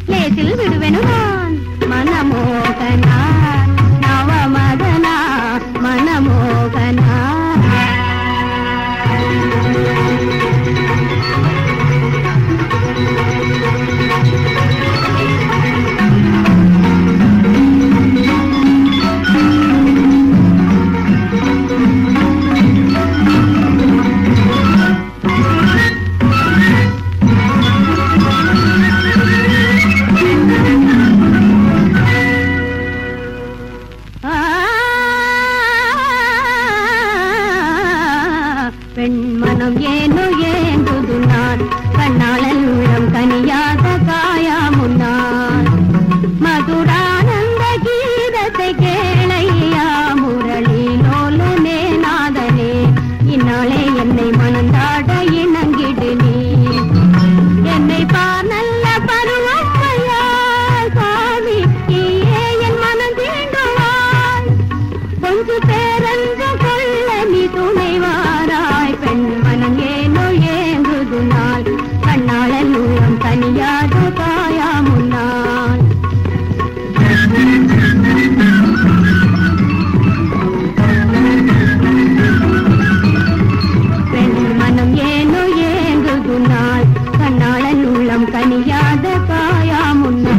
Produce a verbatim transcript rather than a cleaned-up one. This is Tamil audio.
ಲೇಸಿಲ್ ಬಿಡುವೆನು ನಾನ್ ಮನಮೋಹನ ನವ ಮದನ ಮನಮೋಹನ பெண்மனம் ஏனோ ஏங்குது நான் கண்ணாளன் உள்ளம் கனியாத காயா முன்னாள் மதுரானந்த கீதத்தை கேளையா முரளி லோலனே நாதனே இந்நாளே என்னை மனந்தாட இணங்கிடு நீ என்னை பார் நல்ல பருவமையா சாமி நீயே என் மனம் தீண்டுவாய் கொஞ்சு பேரன்பு கொள்ள நீ துணைவாராய் பெண் மனம் ஏனோ ஏங்குது நாள் கண்ணாளன் உள்ளம் தனியாத காயா முன்னாள் பெண் மனம் ஏனோ ஏங்குது நாள் கண்ணாளன் உள்ளம் தனியாத காயா முன்னாள்